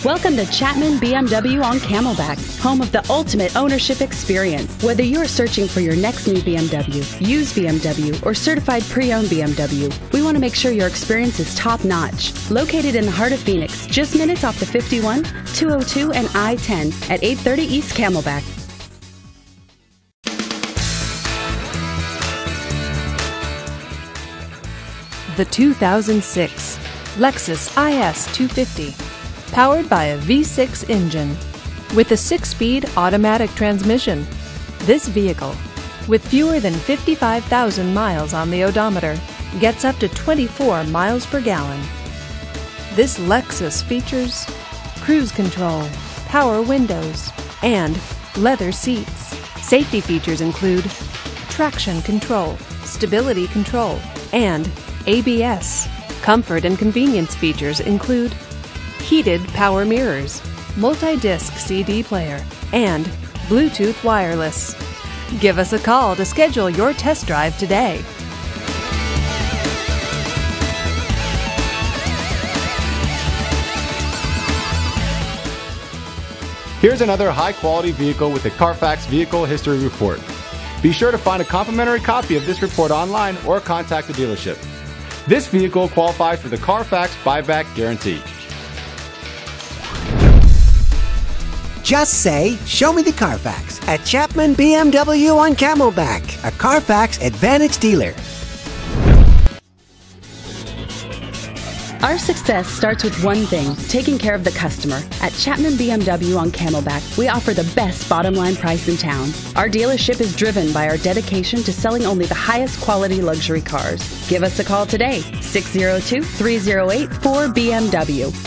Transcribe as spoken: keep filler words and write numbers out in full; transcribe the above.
Welcome to Chapman B M W on Camelback, home of the ultimate ownership experience. Whether you're searching for your next new B M W, used B M W, or certified pre-owned B M W, we want to make sure your experience is top-notch. Located in the heart of Phoenix, just minutes off the fifty-one, two oh two, and I ten at eight thirty East Camelback. The two thousand six Lexus I S two fifty, powered by a V six engine with a six-speed automatic transmission. This vehicle, with fewer than fifty-five thousand miles on the odometer, gets up to twenty-four miles per gallon. This Lexus features cruise control, power windows, and leather seats. Safety features include traction control, stability control, and A B S. Comfort and convenience features include heated power mirrors, multi-disc C D player, and Bluetooth wireless. Give us a call to schedule your test drive today. Here's another high-quality vehicle with a Carfax Vehicle History Report. Be sure to find a complimentary copy of this report online or contact the dealership. This vehicle qualifies for the Carfax Buyback Guarantee. Just say, "Show me the Carfax" at Chapman B M W on Camelback, a Carfax Advantage dealer. Our success starts with one thing, taking care of the customer. At Chapman B M W on Camelback, we offer the best bottom line price in town. Our dealership is driven by our dedication to selling only the highest quality luxury cars. Give us a call today, six oh two, three oh eight, four B M W.